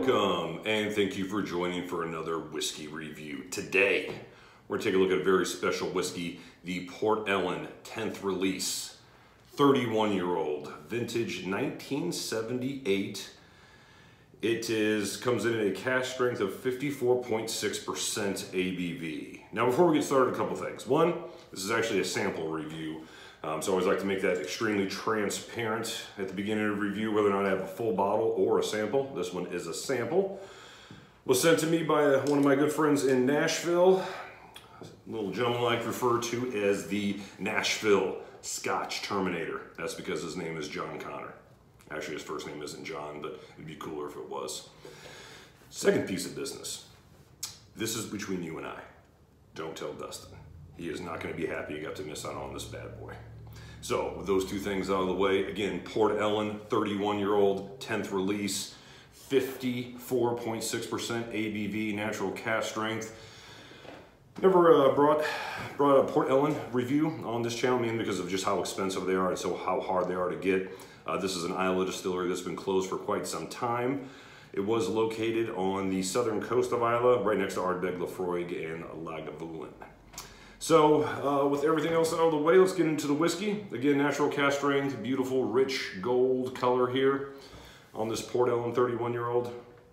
Welcome, and thank you for joining for another whiskey review. Today, we're going to take a look at a very special whiskey, the Port Ellen 10th release, 31-year-old, vintage 1978. It comes in at a cask strength of 54.6% ABV. Now, before we get started, a couple things. One, this is actually a sample review. So I always like to make that extremely transparent at the beginning of the review, whether or not I have a full bottle or a sample. This one is a sample. Was sent to me by one of my good friends in Nashville, a little gentleman I like to refer to as the Nashville Scotch Terminator. That's because his name is John Connor. Actually, his first name isn't John, but it'd be cooler if it was. Second piece of business. This is between you and I. Don't tell Dustin. He is not going to be happy he got to miss out on this bad boy. So, with those two things out of the way, again, Port Ellen, 31-year-old, 10th release, 54.6% ABV, natural cask strength. Never brought a Port Ellen review on this channel, mainly because of just how expensive they are and so how hard they are to get. This is an Islay distillery that's been closed for quite some time. It was located on the southern coast of Islay, right next to Ardbeg, Lafroig, and Lagavulin. So, with everything else out of the way, let's get into the whiskey. Again, natural cask strength, beautiful, rich gold color here on this Port Ellen 31-year-old.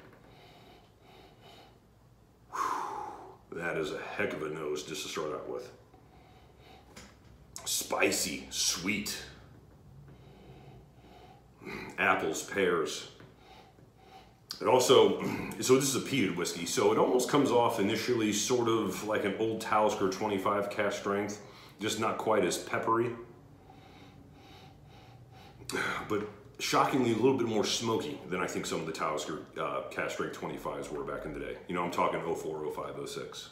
That is a heck of a nose just to start out with. Spicy, sweet. Apples, pears. It also, so this is a peated whiskey, so it almost comes off initially sort of like an Old Talisker 25 cask strength, just not quite as peppery, but shockingly a little bit more smoky than I think some of the Talisker cask strength 25s were back in the day. You know, I'm talking 04, 05, 06.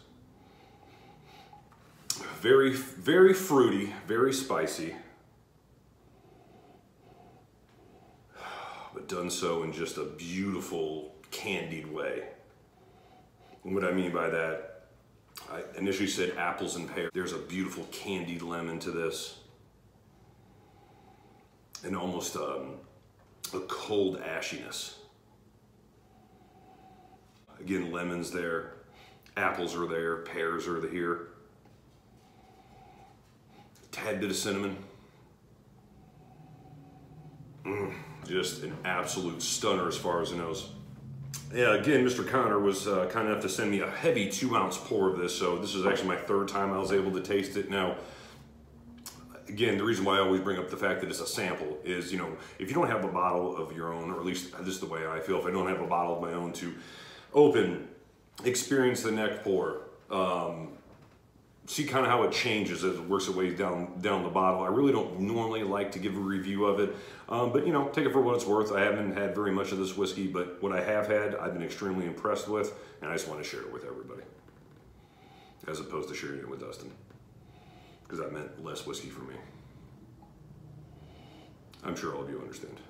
Very, very fruity, very spicy. But done so in just a beautiful candied way. And what I mean by that, I initially said apples and pears. There's a beautiful candied lemon to this. And almost a cold ashiness. Again, lemons there, apples are there, pears are here. Tad bit of cinnamon. Just an absolute stunner as far as the nose. Yeah, again, Mr. Connor was kind enough to send me a heavy 2-ounce pour of this, so this is actually my third time I was able to taste it. Now, again, the reason why I always bring up the fact that it's a sample is, you know, if you don't have a bottle of your own, or at least this is the way I feel, if I don't have a bottle of my own to open, experience the neck pour, see kind of how it changes as it works its way down the bottle. I really don't normally like to give a review of it, but you know, take it for what it's worth. I haven't had very much of this whiskey, but what I have had, I've been extremely impressed with, and I just want to share it with everybody, as opposed to sharing it with Dustin, because that meant less whiskey for me. I'm sure all of you understand.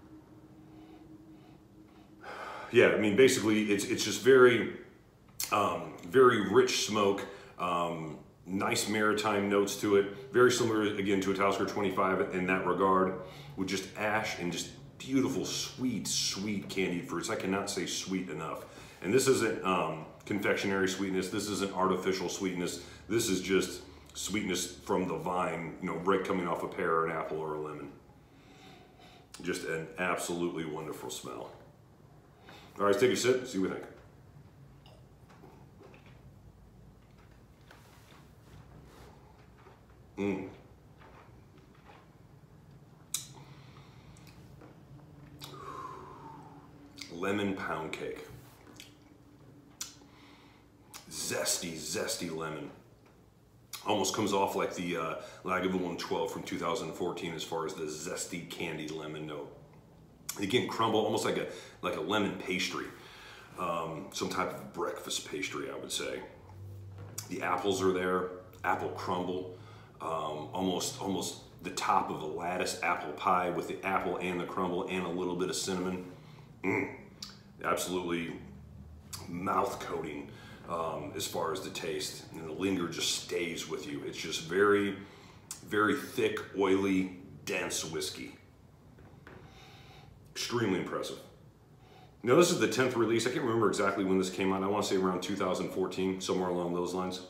Yeah, I mean, basically, it's just very, very rich smoke. Nice maritime notes to it, very similar again to a Talisker 25 in that regard, with just ash and just beautiful sweet candied fruits. I cannot say sweet enough. And this isn't confectionery sweetness, this isn't artificial sweetness, this is just sweetness from the vine, you know, right coming off a pear or an apple or a lemon. Just an absolutely wonderful smell. All right, let's take a sip, see what we think. Lemon pound cake. Zesty lemon. Almost comes off like the Lagavulin 12 from 2014 as far as the zesty candied lemon note. Again, crumble, almost like a lemon pastry. Some type of breakfast pastry, I would say. The apples are there, apple crumble. Almost the top of a lattice apple pie with the apple and the crumble and a little bit of cinnamon. Absolutely mouth coating as far as the taste, and the linger just stays with you. It's just very, very thick, oily, dense whiskey. Extremely impressive. Now this is the 10th release. I can't remember exactly when this came out. I want to say around 2014, somewhere along those lines.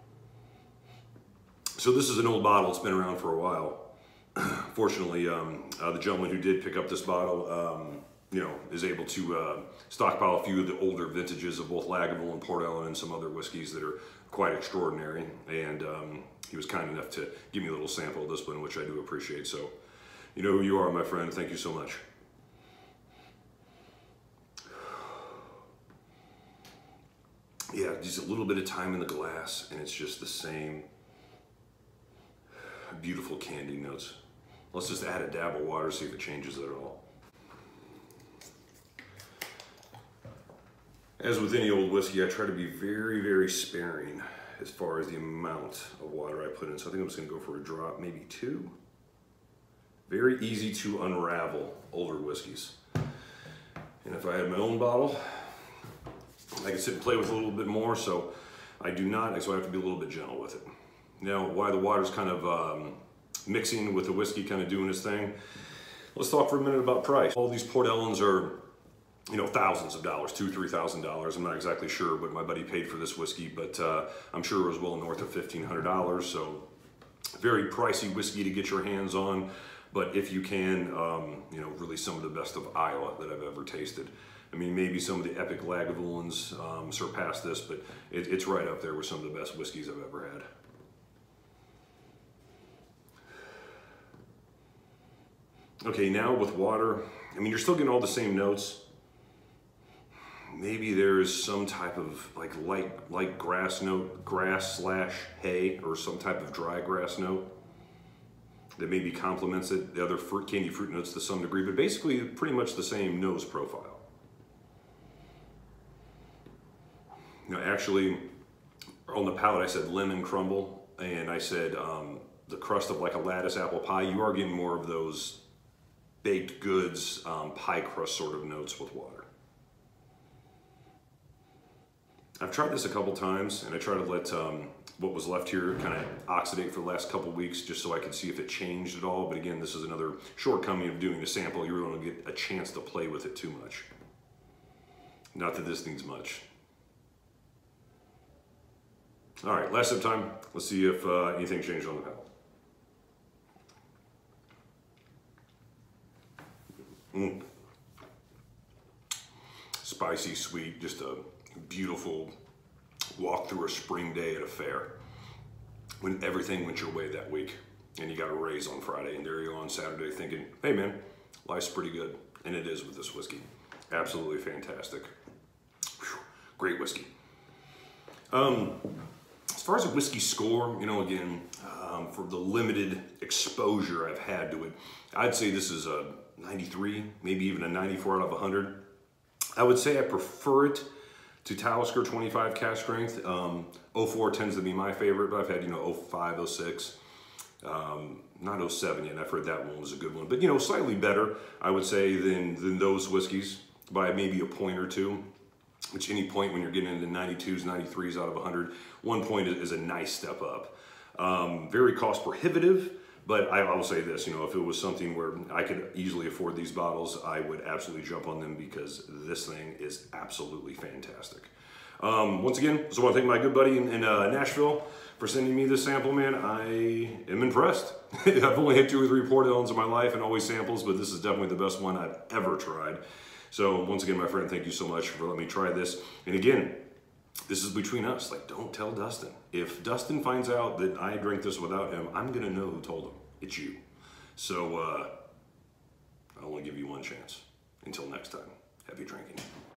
So this is an old bottle. It's been around for a while. Fortunately, the gentleman who did pick up this bottle, you know, is able to stockpile a few of the older vintages of both Lagavulin and Port Ellen and some other whiskeys that are quite extraordinary. And he was kind enough to give me a little sample of this one, which I do appreciate. So, you know who you are, my friend. Thank you so much. Yeah, just a little bit of time in the glass, and it's just the same beautiful candy notes. Let's just add a dab of water, see if it changes at all. As with any old whiskey, I try to be very, very sparing as far as the amount of water I put in. So I think I'm just gonna go for a drop, maybe 2. Very easy to unravel older whiskeys. And if I had my own bottle, I can sit and play with a little bit more, so I do not, so I have to be a little bit gentle with it. Now, while the water's kind of mixing with the whiskey, kind of doing its thing, let's talk for a minute about price. All these Port Ellens are, you know, thousands of dollars, $2,000, $3,000. I'm not exactly sure what my buddy paid for this whiskey, but I'm sure it was well north of $1,500. So very pricey whiskey to get your hands on, but if you can, you know, really some of the best of Iowa that I've ever tasted. I mean, maybe some of the epic Lagavulins surpass this, but it's right up there with some of the best whiskeys I've ever had. Okay, now with water, I mean, you're still getting all the same notes. Maybe there's some type of like light grass note, grass/hay, or some type of dry grass note that maybe complements it. The other candy fruit notes to some degree, but basically pretty much the same nose profile. You know, actually, on the palate, I said lemon crumble, and I said the crust of like a lattice apple pie. You are getting more of those baked goods, pie crust sort of notes with water. I've tried this a couple times, and I try to let what was left here kind of oxidate for the last couple weeks, just so I could see if it changed at all. But again, this is another shortcoming of doing a sample. You really don't get a chance to play with it too much. Not that this needs much. All right, last sip time. Let's see if anything changed on the palate. Spicy, sweet, just a beautiful walk through a spring day at a fair when everything went your way that week and you got a raise on Friday, and there you go on Saturday thinking, hey man, life's pretty good. And it is with this whiskey. Absolutely fantastic. Whew, great whiskey. As far as a whiskey score, you know, again, for the limited exposure I've had to it, I'd say this is a 93, maybe even a 94 out of 100. I would say I prefer it to Talisker 25 cask strength. 04 tends to be my favorite, but I've had, you know, 05, 06, not 07 yet. I've heard that one was a good one, but, you know, slightly better, I would say, than those whiskeys by maybe a point or two. Which any point when you're getting into 92s, 93s out of 100, 1 point is a nice step up. Very cost prohibitive, but I will say this, you know, if it was something where I could easily afford these bottles, I would absolutely jump on them because this thing is absolutely fantastic. Once again, just want to thank my good buddy in Nashville for sending me this sample, man. I am impressed. I've only had 2 or 3 Port Ellens in my life and always samples, but this is definitely the best one I've ever tried. So once again, my friend, thank you so much for letting me try this. And again, this is between us. Like, don't tell Dustin. If Dustin finds out that I drank this without him, I'm gonna know who told him. It's you. So I only give you one chance. Until next time, happy drinking.